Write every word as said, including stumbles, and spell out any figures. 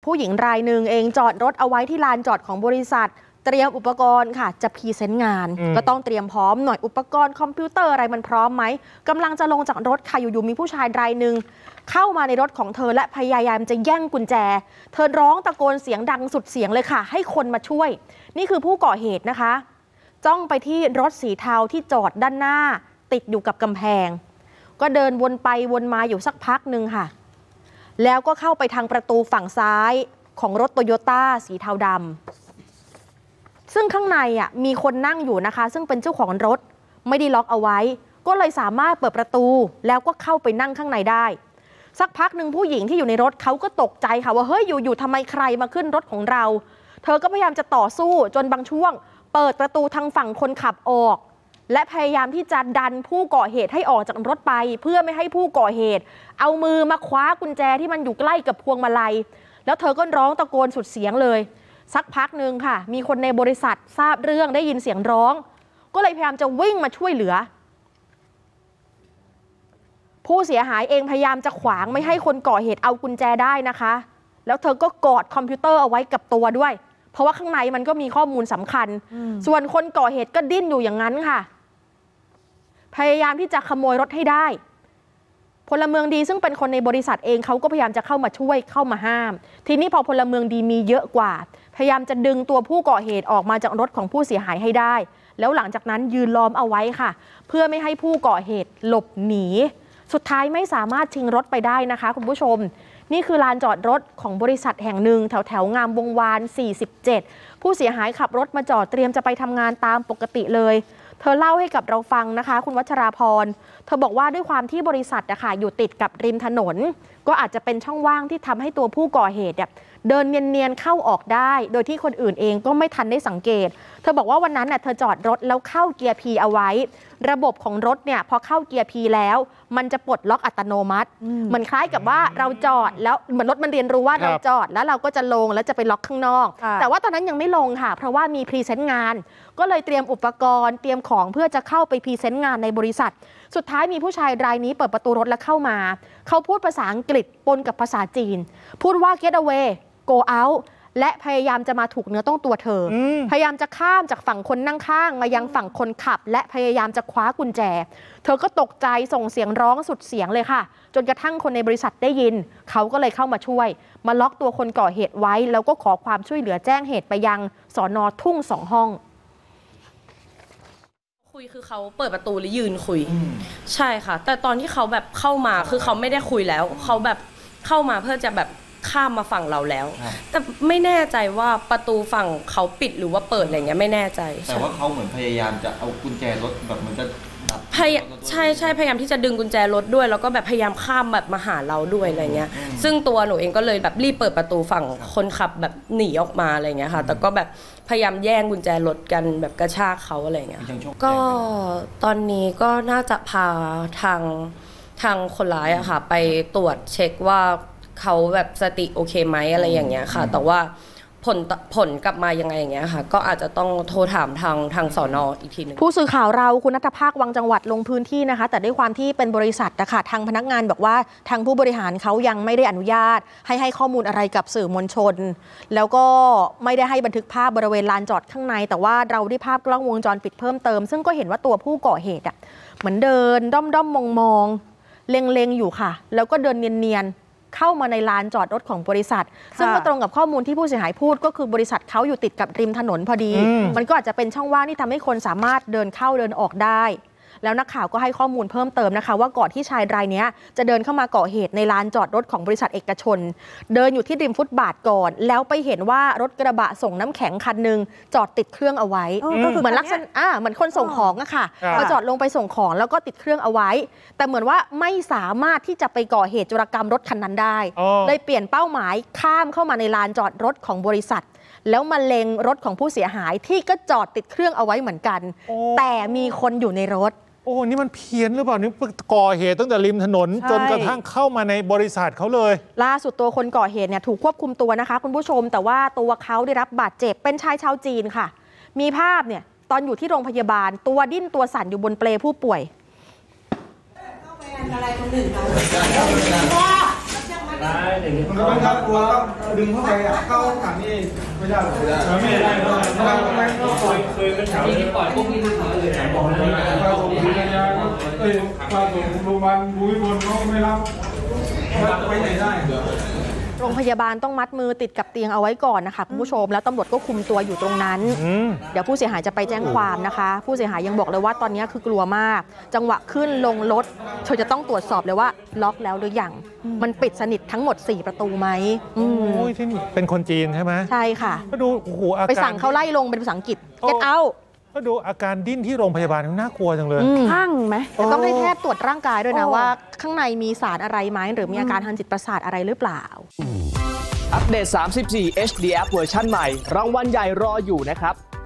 ผู้หญิงรายหนึ่งเองจอดรถเอาไว้ที่ลานจอดของบริษัทเตรียมอุปกรณ์ค่ะจะพรีเซนต์งานก็ต้องเตรียมพร้อมหน่อยอุปกรณ์คอมพิวเตอร์อะไรมันพร้อมไหมกำลังจะลงจากรถค่ะอยู่ๆมีผู้ชายรายหนึ่งเข้ามาในรถของเธอและพยายามจะแย่งกุญแจเธอร้องตะโกนเสียงดังสุดเสียงเลยค่ะให้คนมาช่วยนี่คือผู้ก่อเหตุนะคะจ้องไปที่รถสีเทาที่จอดด้านหน้าติดอยู่กับกำแพงก็เดินวนไปวนมาอยู่สักพักหนึ่งค่ะแล้วก็เข้าไปทางประตูฝั่งซ้ายของรถโตโยต้าสีเทาดำซึ่งข้างในอ่ะมีคนนั่งอยู่นะคะซึ่งเป็นเจ้าของรถไม่ได้ล็อกเอาไว้ก็เลยสามารถเปิดประตูแล้วก็เข้าไปนั่งข้างในได้สักพักหนึ่งผู้หญิงที่อยู่ในรถเขาก็ตกใจค่ะว่าเฮ้ยอยู่ๆทำไมใครมาขึ้นรถของเราเธอก็พยายามจะต่อสู้จนบางช่วงเปิดประตูทางฝั่งคนขับออกและพยายามที่จะดันผู้ก่อเหตุให้ออกจากรถไปเพื่อไม่ให้ผู้ก่อเหตุเอามือมาคว้ากุญแจที่มันอยู่ใกล้กับพวงมาลัยแล้วเธอก็ร้องตะโกนสุดเสียงเลยสักพักหนึ่งค่ะมีคนในบริษัททราบเรื่องได้ยินเสียงร้องก็เลยพยายามจะวิ่งมาช่วยเหลือผู้เสียหายเองพยายามจะขวางไม่ให้คนก่อเหตุเอากุญแจได้นะคะแล้วเธอก็กอดคอมพิวเตอร์เอาไว้กับตัวด้วยเพราะว่าข้างในมันก็มีข้อมูลสำคัญส่วนคนก่อเหตุก็ดิ้นอยู่อย่างนั้นค่ะพยายามที่จะขโมยรถให้ได้พลเมืองดีซึ่งเป็นคนในบริษัทเองเขาก็พยายามจะเข้ามาช่วยเข้ามาห้ามทีนี้พอพลเมืองดีมีเยอะกว่าพยายามจะดึงตัวผู้ก่อเหตุออกมาจากรถของผู้เสียหายให้ได้แล้วหลังจากนั้นยืนล้อมเอาไว้ค่ะเพื่อไม่ให้ผู้ก่อเหตุหลบหนีสุดท้ายไม่สามารถชิงรถไปได้นะคะคุณผู้ชมนี่คือลานจอดรถของบริษัทแห่งหนึ่งแถวแถวงามวงวานสี่สิบเจ็ดผู้เสียหายขับรถมาจอดเตรียมจะไปทำงานตามปกติเลยเธอเล่าให้กับเราฟังนะคะคุณวัชราพรเธอบอกว่าด้วยความที่บริษัทนะคะอยู่ติดกับริมถนนก็อาจจะเป็นช่องว่างที่ทำให้ตัวผู้ก่อเหตุเนี่ยเดินเนียนๆเข้าออกได้โดยที่คนอื่นเองก็ไม่ทันได้สังเกตเธอบอกว่าวันนั้นน่ะเธอจอดรถแล้วเข้าเกียร์ พี เอาไว้ระบบของรถเนี่ยพอเข้าเกียร์ พี แล้วมันจะปลดล็อกอัตโนมัติเหมือนคล้ายกับว่าเราจอดแล้วเหมือนรถมันเรียนรู้ว่าเราจอดแล้วเราก็จะลงแล้วจะไปล็อกข้างนอกแต่ว่าตอนนั้นยังไม่ลงค่ะเพราะว่ามีพรีเซนต์งานก็เลยเตรียมอุปกรณ์เตรียมของเพื่อจะเข้าไปพรีเซนต์งานในบริษัทสุดท้ายมีผู้ชายรายนี้เปิดประตูรถแล้วเข้ามาเขาพูดภาษาอังกฤษปนกับภาษาจีนพูดว่า get away go out และพยายามจะมาถูกเนื้อต้องตัวเธอพยายามจะข้ามจากฝั่งคนนั่งข้างมายังฝั่งคนขับและพยายามจะคว้ากุญแจเธอก็ตกใจส่งเสียงร้องสุดเสียงเลยค่ะจนกระทั่งคนในบริษัทได้ยินเขาก็เลยเข้ามาช่วยมาล็อกตัวคนก่อเหตุไว้แล้วก็ขอความช่วยเหลือแจ้งเหตุไปยังสน.ทุ่งสองห้องคุยคือเขาเปิดประตูแล้วยืนคุยใช่ค่ะแต่ตอนที่เขาแบบเข้ามาคือเขาไม่ได้คุยแล้วเขาแบบเข้ามาเพื่อจะแบบข้ามมาฝั่งเราแล้วแต่ไม่แน่ใจว่าประตูฝั่งเขาปิดหรือว่าเปิดอะไรเงี้ยไม่แน่ใจแต่ว่าเขาเหมือนพยายามจะเอากุญแจรถแบบมันจะพยายามใช่ใช่พยายามที่จะดึงกุญแจรถด้วยแล้วก็แบบพยายามข้ามแบบมาหาเราด้วยอะไรเงี้ยซึ่งตัวหนูเองก็เลยแบบรีบเปิดประตูฝั่งคนขับแบบหนีออกมาอะไรเงี้ยค่ะแต่ก็แบบพยายามแย่งกุญแจรถกันแบบกระชากเขาอะไรเงี้ยก็ตอนนี้ก็น่าจะพาทางทางคนร้ายอะค่ะไปตรวจเช็คว่าเขาแบบสติโอเคไหมอะไรอย่างเงี้ยค่ะแต่ว่าผลผลกลับมายังไงอย่างเงี้ยค่ะก็อาจจะต้องโทรถามทางทางสน.อีกทีนึงผู้สื่อข่าวเราคุณณัฐภาควังจังหวัดลงพื้นที่นะคะแต่ด้วยความที่เป็นบริษัทนะคะทางพนักงานบอกว่าทางผู้บริหารเขายังไม่ได้อนุญาตให้ให้ข้อมูลอะไรกับสื่อมวลชนแล้วก็ไม่ได้ให้บันทึกภาพบริเวณลานจอดข้างในแต่ว่าเราได้ภาพกล้องวงจรปิดเพิ่มเติมซึ่งก็เห็นว่าตัวผู้ก่อเหตุอ่ะเหมือนเดินด้อมด้อมมองมองเล็งๆอยู่ค่ะแล้วก็เดินเนียนๆเข้ามาในลานจอดรถของบริษัทซึ่งก็ตรงกับข้อมูลที่ผู้เสียหายพูดก็คือบริษัทเขาอยู่ติดกับริมถนนพอดีมันก็อาจจะเป็นช่องว่างที่ทำให้คนสามารถเดินเข้าเดินออกได้แล้วนักข่าวก็ให้ข้อมูลเพิ่มเติมนะคะว่าก่อนที่ชายรายนี้จะเดินเข้ามาก่อเหตุในลานจอดรถของบริษัทเอกชนเดินอยู่ที่ริมฟุตบาทก่อนแล้วไปเห็นว่ารถกระบะส่งน้ำแข็งคันนึงจอดติดเครื่องเอาไว้เหมือนลักษณะอ่าเหมือนคนส่งของอะค่ะพอจอดลงไปส่งของแล้วก็ติดเครื่องเอาไว้แต่เหมือนว่าไม่สามารถที่จะไปก่อเหตุโจรกรรมรถคันนั้นได้เลยเปลี่ยนเป้าหมายข้ามเข้ามาในลานจอดรถของบริษัทแล้วมาเล็งรถของผู้เสียหายที่ก็จอดติดเครื่องเอาไว้เหมือนกันแต่มีคนอยู่ในรถโอ้นี่มันเพี้ยนหรือเปล่านี่ก่อเหตุตั้งแต่ริมถนนจนกระทั่งเข้ามาในบริษัทเขาเลยล่าสุดตัวคนก่อเหตุเนี่ยถูกควบคุมตัวนะคะคุณผู้ชมแต่ว่าตัวเขาได้รับบาดเจ็บเป็นชายชาวจีนค่ะมีภาพเนี่ยตอนอยู่ที่โรงพยาบาลตัวดิ้นตัวสั่นอยู่บนเปลผู้ป่วยเข้าไปอันอะไรคนอื่นเขามันถ้ากลัวก็ดึงเข้าไปอ่ะเข้าขังนี่ไม่ได้ไม่ได้ไม่ได้ไม่ได้ไม่ได้ก็ปล่อยเคยเป็นแถวที่ปล่อยพวกนี้เลยบอกเลยพาส่งพิทยาเอ้ยพาส่งโรงพยาบาลบุรีบนเขาไม่รับไปไหนได้โรงพยาบาลต้องมัดมือติดกับเตียงเอาไว้ก่อนนะคะคุณผู้ชมแล้วตำรวจก็คุมตัวอยู่ตรงนั้นเดี๋ยวผู้เสียหายจะไปแจ้งความนะคะผู้เสียหายยังบอกเลยว่าตอนนี้คือกลัวมากจังหวะขึ้นลงรถเธอจะต้องตรวจสอบเลยว่าล็อกแล้วหรือยังมันปิดสนิททั้งหมดสี่ประตูไหมโอ้ยที่นี่เป็นคนจีนใช่ไหมใช่ค่ะก็ดูโอ้โหอาการไปสั่งเขาไล่ลงเป็นภาษาอังกฤษ get out ก็ดูอาการดิ้นที่โรงพยาบาลน่ากลัวจังเลยข้างไหมต้องให้แพทย์ตรวจร่างกายด้วยนะว่าข้างในมีสารอะไรไหมหรือมีอาการทางจิตประสาทอะไรหรือเปล่าอัปเดตสามสิบสี่ เอช ดี แอป เวอร์ชันใหม่รางวัลใหญ่รออยู่นะครับ